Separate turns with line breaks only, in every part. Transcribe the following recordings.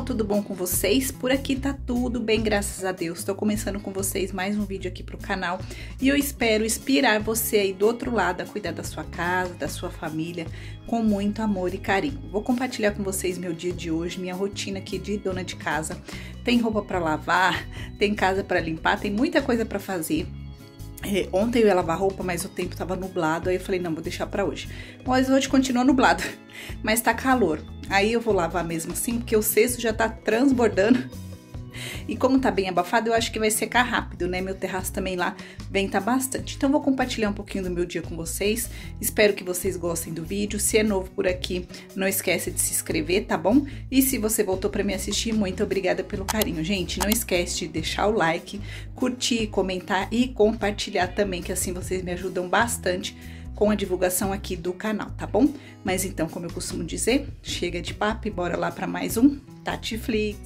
tudo bom com vocês? Por aqui tá tudo bem, graças a Deus. Tô começando com vocês mais um vídeo aqui pro canal e eu espero inspirar você aí do outro lado a cuidar da sua casa, da sua família, com muito amor e carinho. Vou compartilhar com vocês meu dia de hoje, minha rotina aqui de dona de casa. Tem roupa pra lavar, tem casa pra limpar, tem muita coisa pra fazer. Ontem eu ia lavar roupa, mas o tempo tava nublado, aí eu falei, não, vou deixar pra hoje. Mas hoje continua nublado, mas tá calor. Aí eu vou lavar mesmo assim, porque o cesto já tá transbordando. E como tá bem abafado, eu acho que vai secar rápido, né? Meu terraço também lá venta bastante. Então, vou compartilhar um pouquinho do meu dia com vocês. Espero que vocês gostem do vídeo. Se é novo por aqui, não esquece de se inscrever, tá bom? E se você voltou pra me assistir, muito obrigada pelo carinho. Gente, não esquece de deixar o like, curtir, comentar e compartilhar também, que assim vocês me ajudam bastante com a divulgação aqui do canal, tá bom? Mas então, como eu costumo dizer, chega de papo e bora lá pra mais um Tatiflix.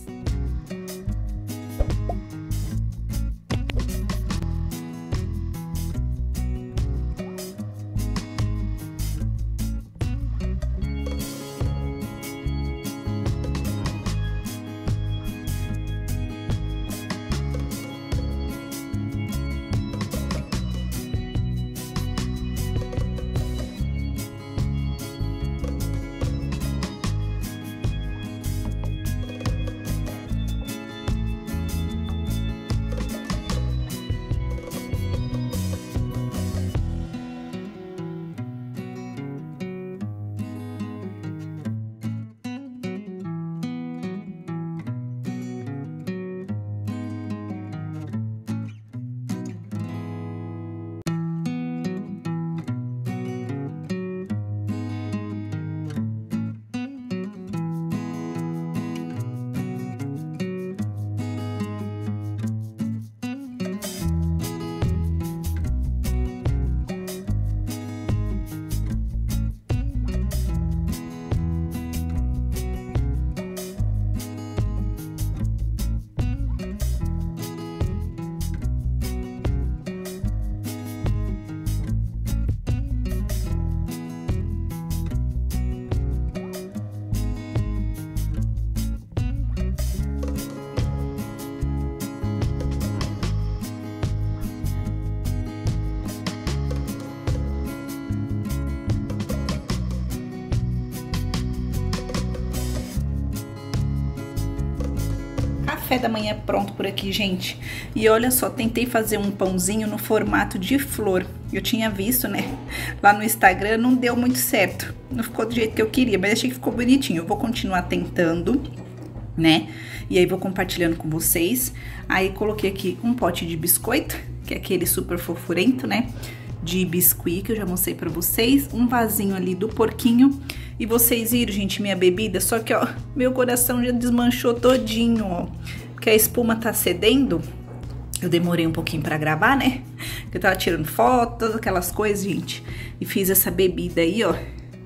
Café da manhã pronto por aqui, gente. E olha só, tentei fazer um pãozinho no formato de flor. Eu tinha visto, né, lá no Instagram, não deu muito certo. Não ficou do jeito que eu queria, mas achei que ficou bonitinho. Eu vou continuar tentando, né? E aí vou compartilhando com vocês. Aí coloquei aqui um pote de biscoito, que é aquele super fofurento, né? De biscuit, que eu já mostrei pra vocês. Um vasinho ali do porquinho. E vocês viram, gente, minha bebida? Só que, ó, meu coração já desmanchou todinho, ó. Porque a espuma tá cedendo. Eu demorei um pouquinho pra gravar, né? Porque eu tava tirando fotos, aquelas coisas, gente. E fiz essa bebida aí, ó.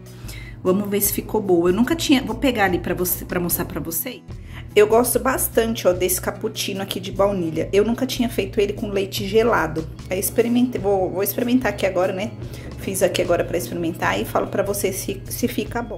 Vamos ver se ficou boa. Eu nunca tinha... Vou pegar ali pra mostrar pra vocês. Eu gosto bastante, ó, desse cappuccino aqui de baunilha. Eu nunca tinha feito ele com leite gelado. Aí experimentei, vou experimentar aqui agora, né? Fiz aqui agora pra experimentar e falo pra vocês se fica bom.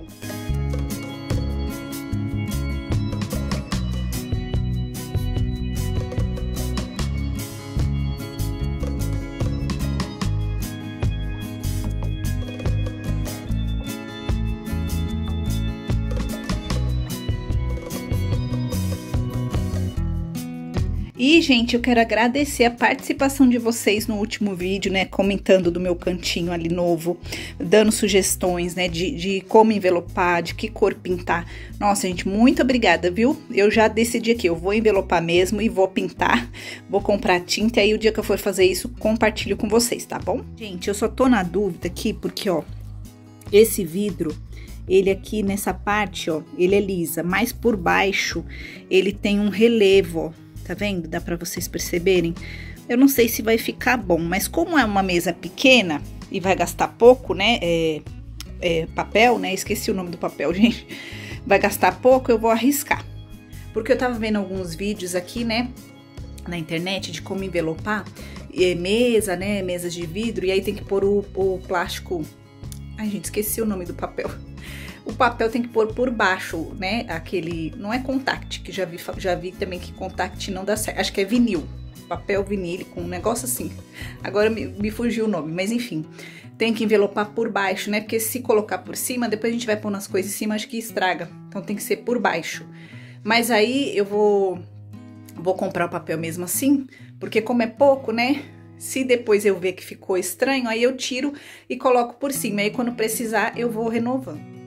E, gente, eu quero agradecer a participação de vocês no último vídeo, né? Comentando do meu cantinho ali novo, dando sugestões, né? De como envelopar, de que cor pintar. Nossa, gente, muito obrigada, viu? Eu já decidi aqui, eu vou envelopar mesmo e vou pintar. Vou comprar tinta e aí o dia que eu for fazer isso, compartilho com vocês, tá bom? Gente, eu só tô na dúvida aqui porque, ó, esse vidro... Ele aqui nessa parte, ó, ele é lisa, mas por baixo ele tem um relevo, ó. Tá vendo? Dá pra vocês perceberem? Eu não sei se vai ficar bom, mas como é uma mesa pequena e vai gastar pouco, né? Papel, né? Esqueci o nome do papel, gente. Vai gastar pouco, eu vou arriscar. Porque eu tava vendo alguns vídeos aqui, né? Na internet de como envelopar mesa, né? Mesas de vidro. E aí tem que pôr o plástico... Ai, gente, esqueci o nome do papel. O papel tem que pôr por baixo, né? Aquele, não é contact, que já vi também que contact não dá certo. Acho que é vinil, papel vinílico, um negócio assim. Agora me fugiu o nome, mas enfim. Tem que envelopar por baixo, né? Porque se colocar por cima, depois a gente vai pôr as coisas em cima, acho que estraga. Então tem que ser por baixo. Mas aí eu vou comprar o papel mesmo assim, porque como é pouco, né? Se depois eu ver que ficou estranho, aí eu tiro e coloco por cima. Aí quando precisar, eu vou renovando.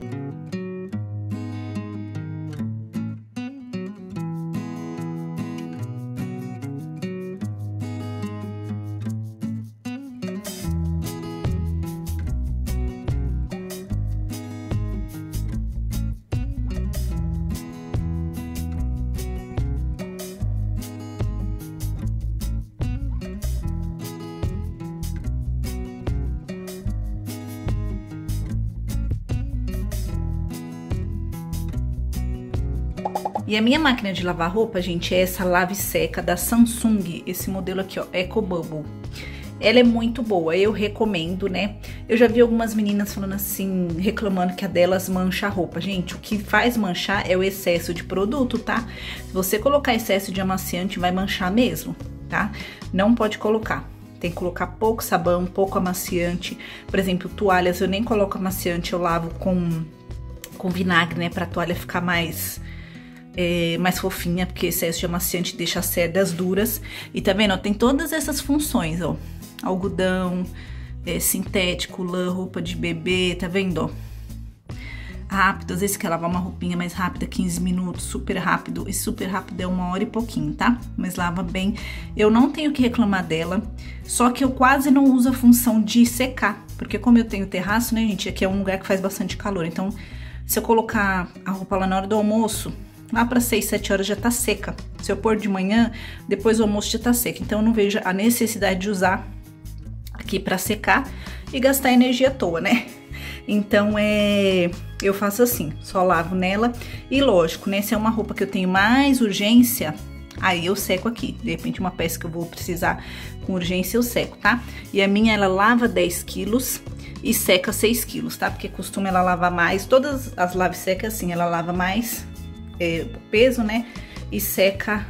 E a minha máquina de lavar roupa, gente, é essa Lave Seca da Samsung, esse modelo aqui, ó, Eco Bubble. Ela é muito boa, eu recomendo, né? Eu já vi algumas meninas falando assim, reclamando que a delas mancha a roupa. Gente, o que faz manchar é o excesso de produto, tá? Se você colocar excesso de amaciante, vai manchar mesmo, tá? Não pode colocar. Tem que colocar pouco sabão, pouco amaciante. Por exemplo, toalhas, eu nem coloco amaciante, eu lavo com vinagre, né? Pra toalha ficar mais fofinha, porque excesso de amaciante deixa as cerdas duras. E tá vendo, ó, tem todas essas funções, ó, algodão, sintético, lã, roupa de bebê, tá vendo, ó, rápido, às vezes quer lavar uma roupinha mais rápida, 15 minutos, super rápido, e super rápido é 1 hora e pouquinho, tá? Mas lava bem, eu não tenho que reclamar dela, só que eu quase não uso a função de secar, porque como eu tenho terraço, né, gente, aqui é um lugar que faz bastante calor, então se eu colocar a roupa lá na hora do almoço, lá para 6, 7 horas já tá seca. Se eu pôr de manhã, depois do almoço já tá seca. Então eu não vejo a necessidade de usar aqui para secar e gastar energia à toa, né? Então eu faço assim, só lavo nela. E lógico, né? Se é uma roupa que eu tenho mais urgência, aí eu seco aqui. De repente uma peça que eu vou precisar com urgência eu seco, tá? E a minha, ela lava 10 quilos e seca 6 quilos, tá? Porque costuma ela lavar mais. Todas as lave secas assim, ela lava mais peso, né? E seca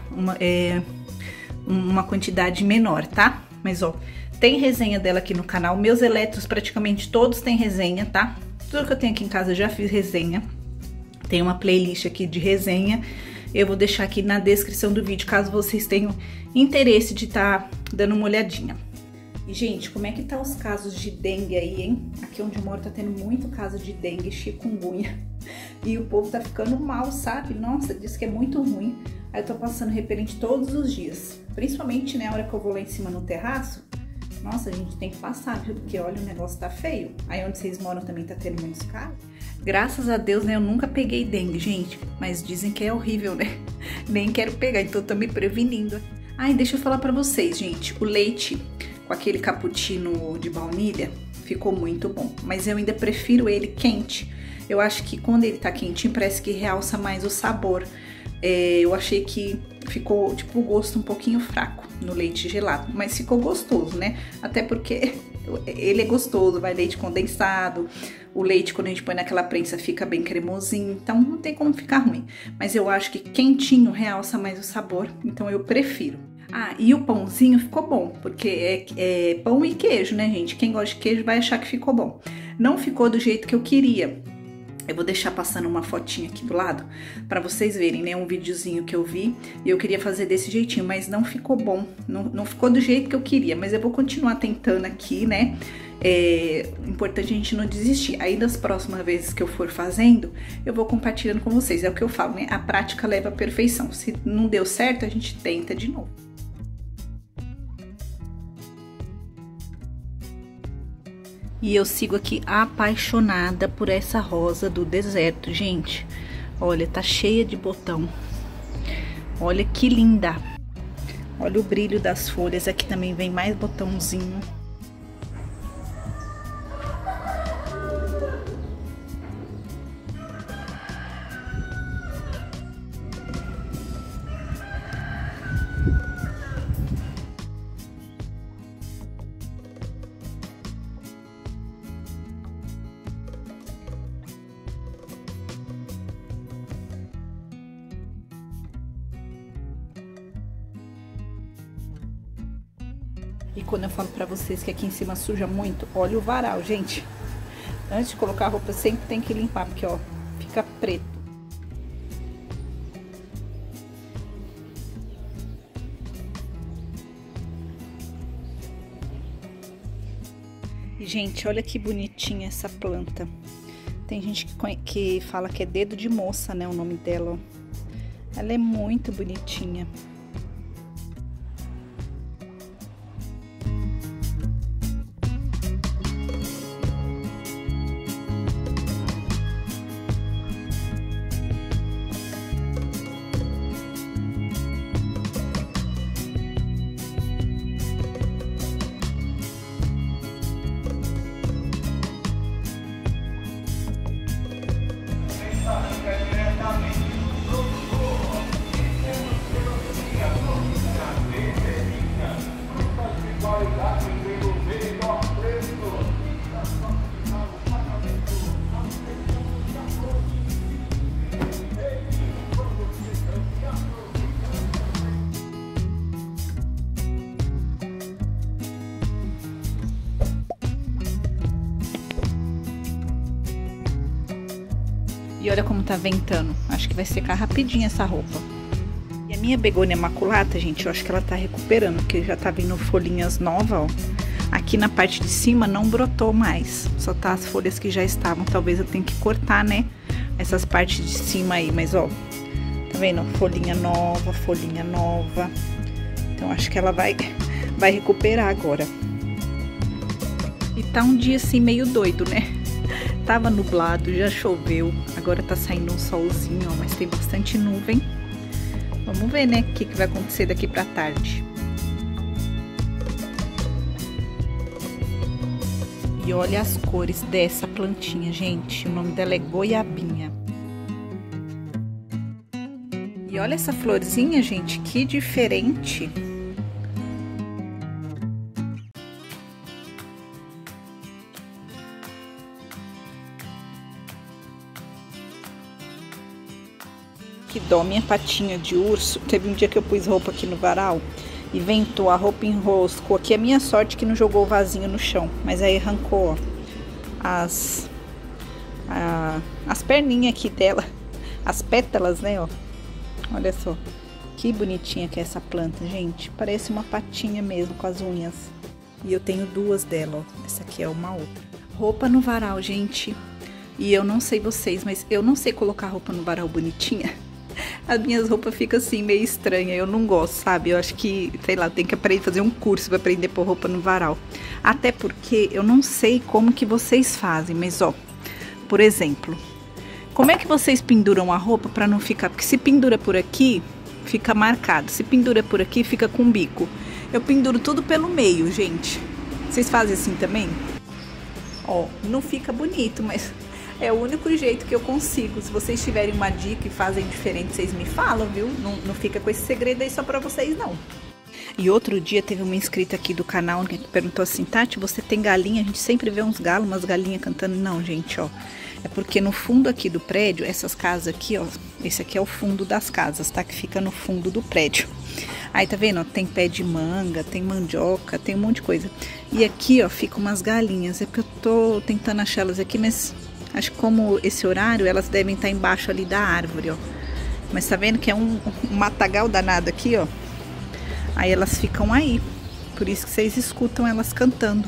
uma quantidade menor, tá? Mas, ó, tem resenha dela aqui no canal. Meus eletros, praticamente todos têm resenha, tá? Tudo que eu tenho aqui em casa eu já fiz resenha. Tem uma playlist aqui de resenha. Eu vou deixar aqui na descrição do vídeo, caso vocês tenham interesse de estar dando uma olhadinha. E, gente, como é que tá os casos de dengue aí, hein? Aqui onde eu moro tá tendo muito caso de dengue, chikungunya. E o povo tá ficando mal, sabe? Nossa, diz que é muito ruim. Aí eu tô passando repelente todos os dias. Principalmente, né, a hora que eu vou lá em cima no terraço. Nossa, a gente tem que passar, viu? Porque, olha, o negócio tá feio. Aí onde vocês moram também tá tendo muitos casos. Graças a Deus, né, eu nunca peguei dengue, gente. Mas dizem que é horrível, né? Nem quero pegar, então eu tô me prevenindo. Ai, deixa eu falar pra vocês, gente. O leite com aquele cappuccino de baunilha ficou muito bom. Mas eu ainda prefiro ele quente. Eu acho que quando ele tá quentinho, parece que realça mais o sabor. Eu achei que ficou, tipo, o gosto um pouquinho fraco no leite gelado. Mas ficou gostoso, né? Até porque ele é gostoso, vai leite condensado. O leite, quando a gente põe naquela prensa, fica bem cremosinho. Então, não tem como ficar ruim. Mas eu acho que quentinho realça mais o sabor. Então, eu prefiro. Ah, e o pãozinho ficou bom. Porque é pão e queijo, né, gente? Quem gosta de queijo vai achar que ficou bom. Não ficou do jeito que eu queria. Eu vou deixar passando uma fotinha aqui do lado pra vocês verem, né? Um videozinho que eu vi e eu queria fazer desse jeitinho, mas não ficou bom. Não ficou do jeito que eu queria, mas eu vou continuar tentando aqui, né? Importante a gente não desistir. Aí das próximas vezes que eu for fazendo, eu vou compartilhando com vocês. É o que eu falo, né? A prática leva à perfeição. Se não deu certo, a gente tenta de novo. E eu sigo aqui apaixonada por essa rosa do deserto, gente. Olha, tá cheia de botão. Olha que linda. Olha o brilho das folhas. Aqui também vem mais botãozinho. E quando eu falo pra vocês que aqui em cima suja muito, olha o varal, gente. Antes de colocar a roupa, sempre tem que limpar, porque, ó, fica preto. E, gente, olha que bonitinha essa planta. Tem gente que fala que é dedo de moça, né, o nome dela, ó. Ela é muito bonitinha. E olha como tá ventando. Acho que vai secar rapidinho essa roupa. E a minha begônia maculata, gente, eu acho que ela tá recuperando, porque já tá vindo folhinhas novas, ó. Aqui na parte de cima não brotou mais, só tá as folhas que já estavam. Talvez eu tenha que cortar, né, essas partes de cima aí, mas ó, tá vendo? Folhinha nova, folhinha nova. Então acho que ela vai recuperar agora. E tá um dia assim meio doido, né? Tava nublado, já choveu, agora tá saindo um solzinho, ó, mas tem bastante nuvem. Vamos ver, né, o que vai acontecer daqui pra tarde. E olha as cores dessa plantinha, gente, o nome dela é goiabinha. E olha essa florzinha, gente, que diferente. Que dó, minha patinha de urso. Teve um dia que eu pus roupa aqui no varal e ventou, a roupa enroscou. Aqui é minha sorte que não jogou o vasinho no chão, mas aí arrancou, ó, as perninhas aqui dela, as pétalas, né, ó. Olha só, que bonitinha que é essa planta, gente. Parece uma patinha mesmo, com as unhas. E eu tenho duas dela, ó. Essa aqui é uma outra. Roupa no varal, gente. E eu não sei vocês, mas eu não sei colocar roupa no varal bonitinha. As minhas roupas ficam assim, meio estranha, eu não gosto, sabe? Eu acho que, sei lá, tem que aprender, fazer um curso pra aprender a pôr roupa no varal. Até porque eu não sei como que vocês fazem, mas ó, por exemplo, como é que vocês penduram a roupa pra não ficar... Porque se pendura por aqui, fica marcado. Se pendura por aqui, fica com bico. Eu penduro tudo pelo meio, gente. Vocês fazem assim também? Ó, não fica bonito, mas... é o único jeito que eu consigo. Se vocês tiverem uma dica e fazem diferente, vocês me falam, viu? Não fica com esse segredo aí só pra vocês, não. E outro dia teve uma inscrita aqui do canal que perguntou assim: Tati, você tem galinha? A gente sempre vê uns galos, umas galinhas cantando. Não, gente, ó. É porque no fundo aqui do prédio, essas casas aqui, ó. Esse aqui é o fundo das casas, tá? Que fica no fundo do prédio. Aí, tá vendo? Ó, tem pé de manga, tem mandioca, tem um monte de coisa. E aqui, ó, ficam umas galinhas. É porque eu tô tentando achar elas aqui, mas... acho que como esse horário, elas devem estar embaixo ali da árvore, ó. Mas tá vendo que é um matagal danado aqui, ó. Aí elas ficam aí. Por isso que vocês escutam elas cantando.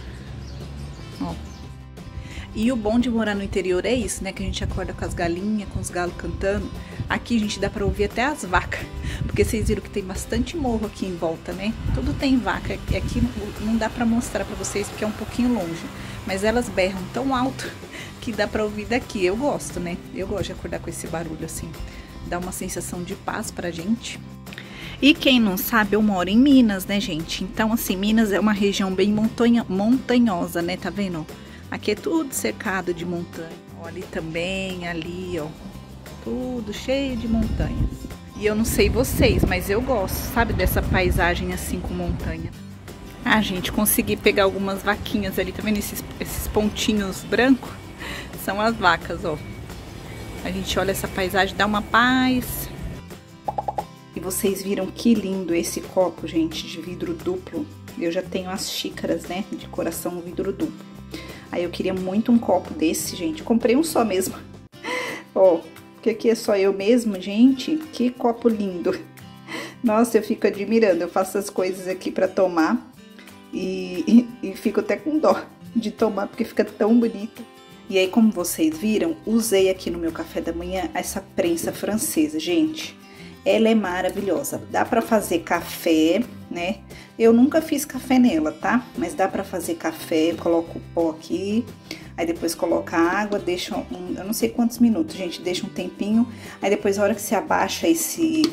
Ó. E o bom de morar no interior é isso, né? Que a gente acorda com as galinhas, com os galos cantando. Aqui, gente, dá pra ouvir até as vacas. Porque vocês viram que tem bastante morro aqui em volta, né? Tudo tem vaca. Aqui não dá pra mostrar pra vocês porque é um pouquinho longe. Mas elas berram tão alto que dá pra ouvir daqui. Eu gosto, né? Eu gosto de acordar com esse barulho assim. Dá uma sensação de paz pra gente. E quem não sabe, eu moro em Minas, né, gente? Então, assim, Minas é uma região bem montanhosa, né? Tá vendo? Aqui é tudo cercado de montanha. Ó, ali também, ali, ó. Tudo cheio de montanhas. E eu não sei vocês, mas eu gosto, sabe? Dessa paisagem assim com montanha. Ah, gente, consegui pegar algumas vaquinhas ali. Tá vendo esses pontinhos brancos? São as vacas, ó. A gente olha essa paisagem, dá uma paz. E vocês viram que lindo esse copo, gente, de vidro duplo. eu já tenho as xícaras, né, de coração vidro duplo. Aí eu queria muito um copo desse, gente. Comprei um só mesmo. Ó, porque aqui é só eu mesma, gente. Que copo lindo. Nossa, eu fico admirando. Eu faço as coisas aqui pra tomar e fico até com dó de tomar, porque fica tão bonito. E aí, como vocês viram, usei aqui no meu café da manhã essa prensa francesa, gente. Ela é maravilhosa. Dá pra fazer café, né? Eu nunca fiz café nela, tá? Mas dá pra fazer café, coloco o pó aqui, aí depois coloca água, deixa eu não sei quantos minutos, gente, deixa um tempinho. Aí depois, a hora que você abaixa esse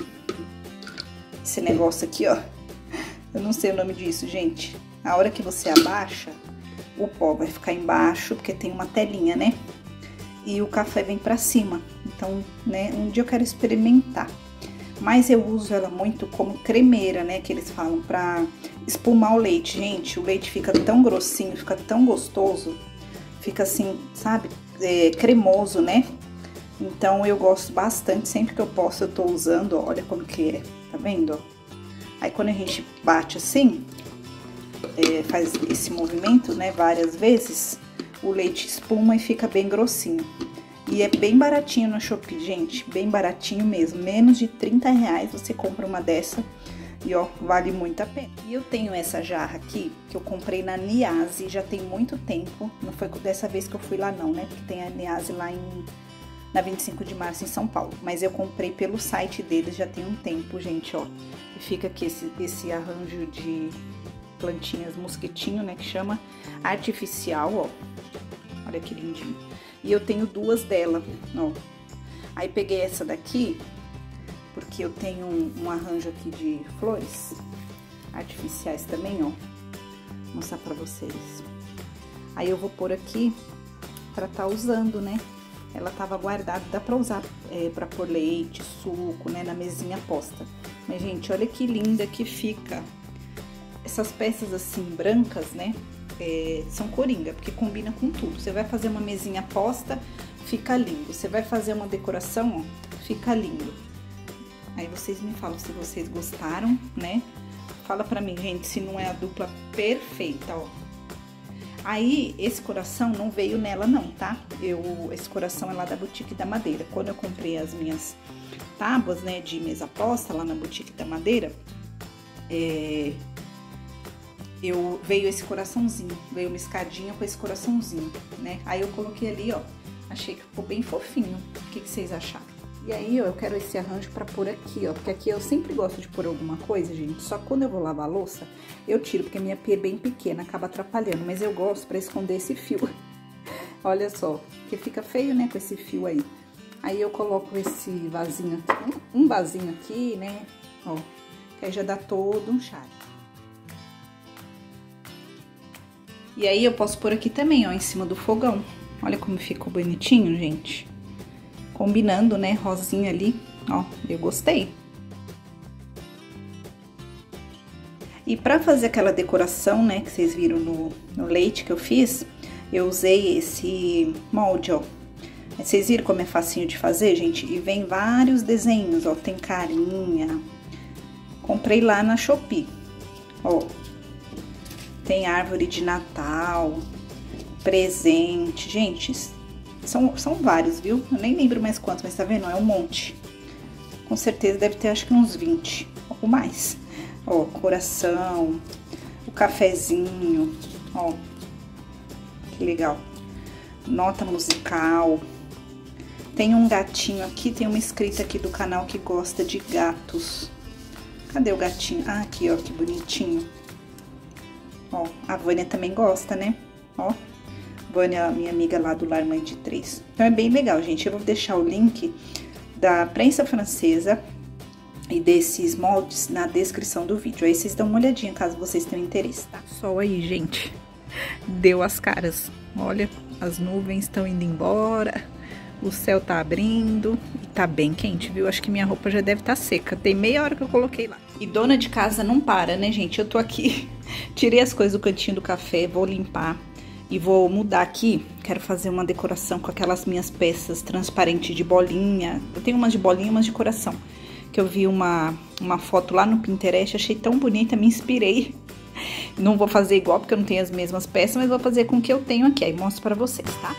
negócio aqui, ó, eu não sei o nome disso, gente. A hora que você abaixa, o pó vai ficar embaixo, porque tem uma telinha, né? E o café vem pra cima. Então, né, um dia eu quero experimentar. Mas eu uso ela muito como cremeira, né, que eles falam, pra espumar o leite. Gente, o leite fica tão grossinho, fica tão gostoso, fica assim, sabe, cremoso, né? Então eu gosto bastante, sempre que eu posso eu tô usando, ó, olha como que é, tá vendo, ó? Aí quando a gente bate assim, faz esse movimento, né, várias vezes, o leite espuma e fica bem grossinho. E é bem baratinho na Shopee, gente, bem baratinho mesmo, menos de R$30 você compra uma dessa e ó, vale muito a pena. E eu tenho essa jarra aqui, que eu comprei na Niase, já tem muito tempo, não foi dessa vez que eu fui lá não, né, porque tem a Niase lá na 25 de março em São Paulo, mas eu comprei pelo site deles já tem um tempo, gente, ó, e fica aqui esse arranjo de plantinhas mosquitinho, né, que chama artificial, ó, olha que lindinho. E eu tenho duas dela, ó. Aí peguei essa daqui, porque eu tenho um arranjo aqui de flores artificiais também, ó. Vou mostrar pra vocês. Aí eu vou pôr aqui pra tá usando, né? Ela tava guardada, dá pra usar pra pôr leite, suco, né? Na mesinha posta. Mas, gente, olha que linda que fica. Essas peças assim, brancas, né? São coringa, porque combina com tudo. Você vai fazer uma mesinha posta, fica lindo. Você vai fazer uma decoração, ó, fica lindo. Aí vocês me falam se vocês gostaram, né? Fala pra mim, gente, se não é a dupla perfeita, ó. Aí, esse coração não veio nela não, tá? Esse coração é lá da Boutique da Madeira. Quando eu comprei as minhas tábuas, né, de mesa posta lá na Boutique da Madeira, veio esse coraçãozinho, veio uma escadinha com esse coraçãozinho, né? Aí eu coloquei ali, ó, achei que ficou bem fofinho. O que vocês acharam? E aí, ó, eu quero esse arranjo pra pôr aqui, ó, porque aqui eu sempre gosto de pôr alguma coisa, gente, só quando eu vou lavar a louça, eu tiro, porque a minha pia é bem pequena, acaba atrapalhando, mas eu gosto pra esconder esse fio. Olha só, que fica feio, né, com esse fio aí. Aí eu coloco esse vasinho aqui, um vasinho aqui, né, ó, que aí já dá todo um charme. E aí eu posso pôr aqui também, ó, em cima do fogão. Olha como ficou bonitinho, gente. Combinando, né, rosinha ali, ó, eu gostei. E pra fazer aquela decoração, né, que vocês viram no leite que eu fiz, eu usei esse molde, ó. Vocês viram como é facinho de fazer, gente? E vem vários desenhos, ó, tem carinha. Comprei lá na Shopee, ó. Tem árvore de Natal, presente, gente, são vários, viu? Eu nem lembro mais quantos, mas tá vendo? É um monte. Com certeza deve ter, acho que uns 20 ou mais. Ó, coração, o cafezinho, ó, que legal. Nota musical. Tem um gatinho aqui, tem uma inscrita aqui do canal que gosta de gatos. Cadê o gatinho? Ah, aqui, ó, que bonitinho. Ó, a Vânia também gosta, né? Ó, Vânia, minha amiga lá do Lar Mãe de 3. Então, é bem legal, gente. Eu vou deixar o link da prensa francesa e desses moldes na descrição do vídeo. Aí, vocês dão uma olhadinha, caso vocês tenham interesse, tá? Sol aí, gente. Deu as caras. Olha, as nuvens estão indo embora. O céu tá abrindo e tá bem quente, viu? Acho que minha roupa já deve estar seca. Tem meia hora que eu coloquei lá. E dona de casa não para, né, gente? Eu tô aqui, tirei as coisas do cantinho do café, vou limpar e vou mudar aqui. Quero fazer uma decoração com aquelas minhas peças transparentes de bolinha. Eu tenho umas de bolinha e umas de coração. Que eu vi uma foto lá no Pinterest, achei tão bonita, me inspirei. Não vou fazer igual, porque eu não tenho as mesmas peças, mas vou fazer com o que eu tenho aqui. Aí mostro pra vocês, tá?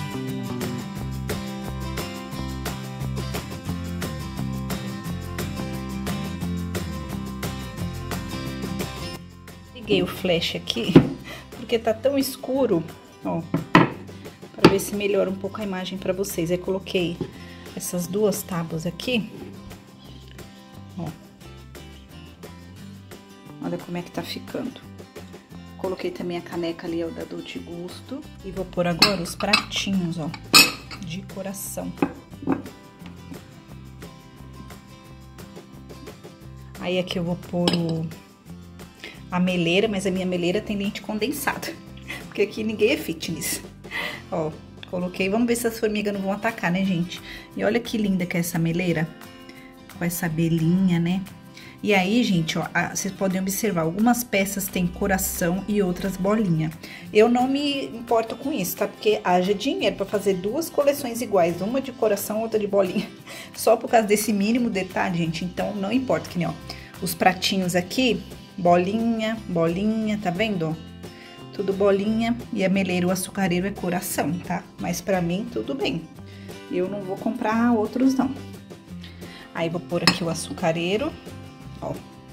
Liguei o flash aqui, porque tá tão escuro, ó, pra ver se melhora um pouco a imagem pra vocês. Aí coloquei essas duas tábuas aqui, ó. Olha como é que tá ficando. Coloquei também a caneca ali, ó, da Dolce Gusto. E vou pôr agora os pratinhos, ó, de coração. Aí aqui eu vou pôr a meleira, mas a minha meleira tem leite condensado. Porque aqui ninguém é fitness. Ó, coloquei, vamos ver se as formigas não vão atacar, né, gente? E olha que linda que é essa meleira. Com essa abelhinha, né? E aí, gente, ó, vocês podem observar, algumas peças têm coração e outras bolinha. Eu não me importo com isso, tá? Porque haja dinheiro pra fazer duas coleções iguais, uma de coração, outra de bolinha. Só por causa desse mínimo detalhe, gente, então não importa, que nem, ó, os pratinhos aqui, bolinha, bolinha, tá vendo? Tudo bolinha, e a meleira, o açucareiro é coração, tá? Mas pra mim, tudo bem. Eu não vou comprar outros, não. Aí, vou pôr aqui o açucareiro. Ó,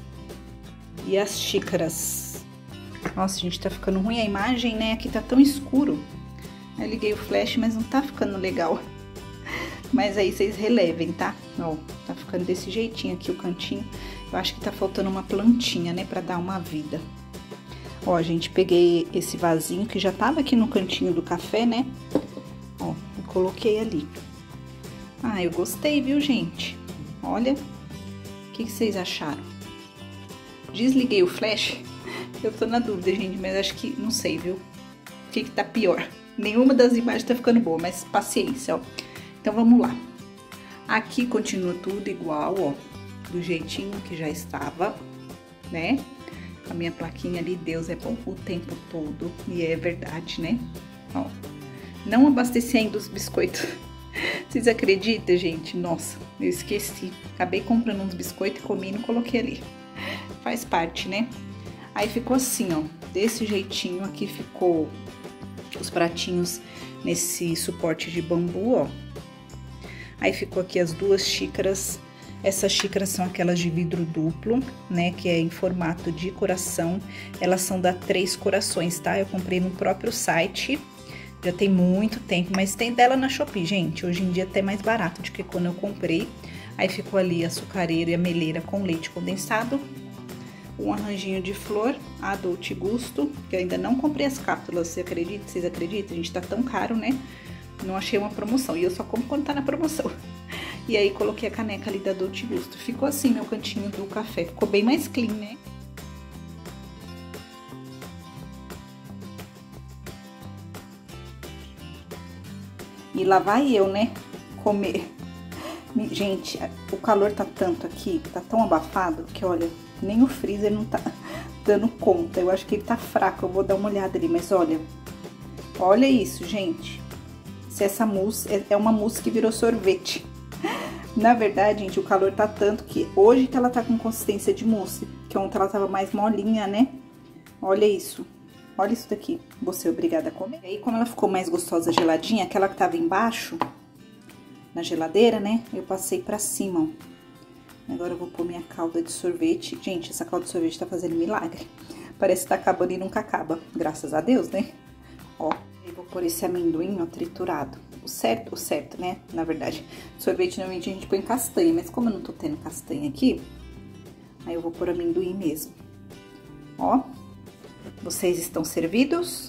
e as xícaras. Nossa, gente, tá ficando ruim a imagem, né? Aqui tá tão escuro. Eu liguei o flash, mas não tá ficando legal. Mas aí vocês relevem, tá? Ó, tá ficando desse jeitinho aqui o cantinho. Eu acho que tá faltando uma plantinha, né? Pra dar uma vida. Ó, gente, peguei esse vasinho que já tava aqui no cantinho do café, né? Ó, e coloquei ali. Ah, eu gostei, viu, gente? Olha. O que vocês acharam? Desliguei o flash. Eu tô na dúvida, gente, mas acho que, não sei, viu? O que tá pior? Nenhuma das imagens tá ficando boa, mas paciência, ó. Então, vamos lá. Aqui continua tudo igual, ó. Do jeitinho que já estava, né? A minha plaquinha ali, Deus é bom o tempo todo. E é verdade, né? Ó. Não abasteci ainda os biscoitos. Vocês acreditam, gente? Nossa, eu esqueci. Acabei comprando uns biscoitos e comi e não coloquei ali. Faz parte, né? Aí ficou assim, ó. Desse jeitinho aqui ficou os pratinhos nesse suporte de bambu, ó. Aí ficou aqui as duas xícaras. Essas xícaras são aquelas de vidro duplo, né? Que é em formato de coração. Elas são da Três Corações, tá? Eu comprei no próprio site. Já tem muito tempo, mas tem dela na Shopee, gente. Hoje em dia até mais barato do que quando eu comprei. Aí ficou ali a açucareira e a meleira com leite condensado. Um arranjinho de flor, a Dolce Gusto, que eu ainda não comprei as cápsulas, você acredita? Vocês acreditam? Gente, tá tão caro, né? Não achei uma promoção. E eu só compro quando tá na promoção. E aí coloquei a caneca ali da Dolce Gusto. Ficou assim meu cantinho do café. Ficou bem mais clean, né? E lá vai eu, né, comer. Gente, o calor tá tanto aqui, tá tão abafado, que olha, nem o freezer não tá dando conta. Eu acho que ele tá fraco, eu vou dar uma olhada ali, mas olha. Olha isso, gente. Se essa mousse, é uma mousse que virou sorvete. Na verdade, gente, o calor tá tanto que hoje que ela tá com consistência de mousse, que ontem ela tava mais molinha, né? Olha isso. Olha isso daqui, vou ser obrigada a comer. E aí, como ela ficou mais gostosa geladinha, aquela que tava embaixo, na geladeira, né? Eu passei pra cima, ó. Agora eu vou pôr minha calda de sorvete. Gente, essa calda de sorvete tá fazendo milagre. Parece que tá acabando e nunca acaba. Graças a Deus, né? Ó, eu vou pôr esse amendoim, ó, triturado. O certo, né? Na verdade, sorvete normalmente a gente põe castanha, mas como eu não tô tendo castanha aqui, aí eu vou pôr amendoim mesmo. Ó. Vocês estão servidos?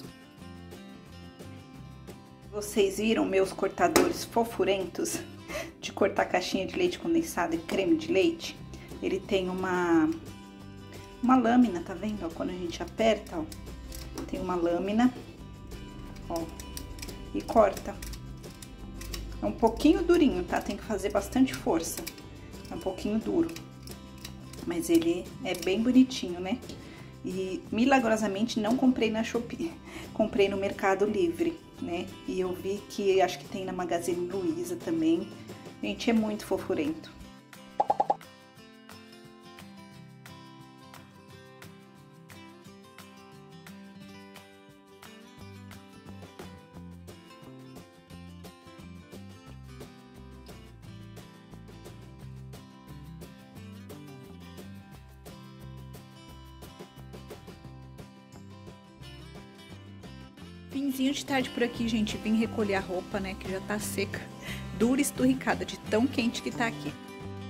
Vocês viram meus cortadores fofurentos de cortar caixinha de leite condensado e creme de leite? Ele tem uma lâmina, tá vendo? Ó, quando a gente aperta, ó, tem uma lâmina, ó, e corta. É um pouquinho durinho, tá? Tem que fazer bastante força. É um pouquinho duro. Mas ele é bem bonitinho, né? E, milagrosamente, não comprei na Shopee. Comprei no Mercado Livre, né? E eu vi que, acho que tem na Magazine Luiza também. Gente, é muito fofurento. Finzinho de tarde por aqui, gente, vim recolher a roupa, né, que já tá seca, dura e esturricada de tão quente que tá aqui.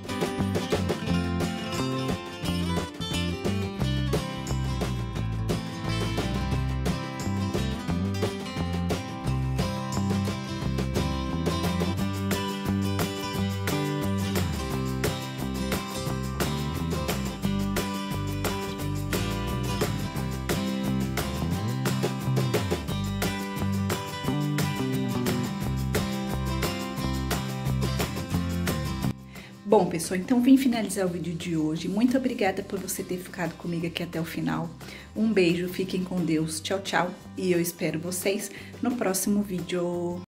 Bom, pessoal, então vim finalizar o vídeo de hoje. Muito obrigada por você ter ficado comigo aqui até o final. Um beijo, fiquem com Deus, tchau, tchau. E eu espero vocês no próximo vídeo.